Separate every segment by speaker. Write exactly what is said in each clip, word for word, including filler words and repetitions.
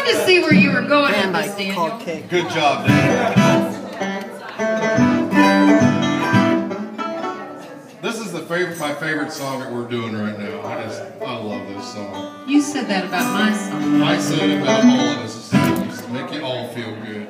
Speaker 1: to see where you were going with this, Daniel.
Speaker 2: Good job, Daniel. This is the favorite, my favorite song that we're doing right now. I just, I love this song.
Speaker 1: You said that about my song.
Speaker 2: I said it about all of us. Just to make you all feel good.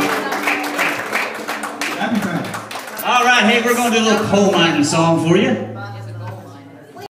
Speaker 3: All right, hey, we're going to do a little coal mining song for you.